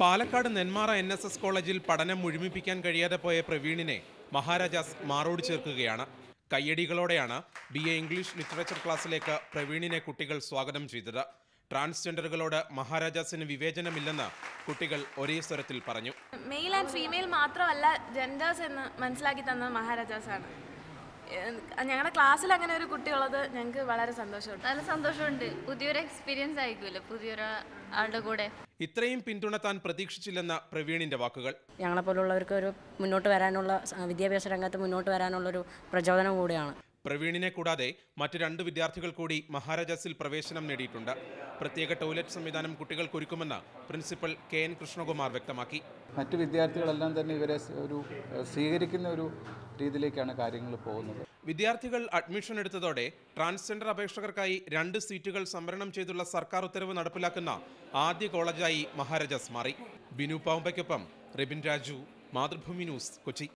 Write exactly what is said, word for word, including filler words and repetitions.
Palakkad Nenmara N S S കോളേജിൽ പഠനം മുഴുമിപ്പിക്കാൻ കഴിയാതെ പോയ പ്രവീണിനെ മഹാരാജാസ് മാറോട് ചേർക്കുകയാണ്. കയ്യടികളോടെയാണ് ബി എ ഇംഗ്ലീഷ് ലിറ്ററേച്ചർ ക്ലാസ്സിലേക്ക് പ്രവീണിനെ കുട്ടികൾ സ്വാഗതം ചെയ്തത്. ട്രാൻസ്ജെൻഡറുകളോട് മഹാരാജാസിന് വിവേചനമില്ലെന്ന് കുട്ടികൾ ഒരേ സ്വരത്തിൽ പറഞ്ഞു. മെയിൽ ആൻഡ് ഫീമെയിൽ മാത്രമല്ല ജെൻഡേഴ്സ് എന്ന് മനസ്സിലാക്കി തന്നത് മഹാരാജാസാണ്. ഞങ്ങളുടെ ക്ലാസ്സിൽ അങ്ങനെ ഒരു കുട്ടിയുള്ളത് ഞങ്ങൾക്ക് വളരെ സന്തോഷമുണ്ട്. നല്ല സന്തോഷമുണ്ട്. പുതിയൊരു എക്സ്പീരിയൻസ് ആയിരിക്കുമല്ലോ പുതിയൊരു ആളുടെ കൂടെ. ഇത്രയും പിന്തുണ താൻ പ്രതീക്ഷിച്ചില്ലെന്ന പ്രവീണിന്റെ വാക്കുകൾ. ഞങ്ങളെപ്പോലുള്ളവർക്ക് ഒരു മുന്നോട്ട് വരാനുള്ള വിദ്യാഭ്യാസ രംഗത്ത് മുന്നോട്ട് വരാനുള്ളൊരു പ്രചോദനം കൂടിയാണ്. പ്രവീണിനെ കൂടാതെ മറ്റ് രണ്ട് വിദ്യാർത്ഥികൾ കൂടി മഹാരാജാസിൽ പ്രവേശനം നേടിയിട്ടുണ്ട്. പ്രത്യേക ടോയ്ലറ്റ് സംവിധാനം കുട്ടികൾക്ക് ഒരുക്കുമെന്ന് പ്രിൻസിപ്പൽ കെ എൻ കൃഷ്ണകുമാർ വ്യക്തമാക്കി. മറ്റ് വിദ്യാർത്ഥികളെല്ലാം തന്നെ ഇവരെ ഒരു സ്വീകരിക്കുന്ന ഒരു രീതിയിലേക്കാണ് കാര്യങ്ങൾ പോകുന്നത്. വിദ്യാർത്ഥികൾ അഡ്മിഷൻ എടുത്തതോടെ ട്രാൻസ്ജെൻഡർ അപേക്ഷകർക്കായി രണ്ട് സീറ്റുകൾ സംവരണം ചെയ്തുള്ള സർക്കാർ ഉത്തരവ് നടപ്പിലാക്കുന്ന ആദ്യ കോളേജായി മഹാരാജാസ് മാറി. ബിനു പാവുമ്പയ്ക്കൊപ്പം റിബിൻ രാജു, മാതൃഭൂമി ന്യൂസ്, കൊച്ചി.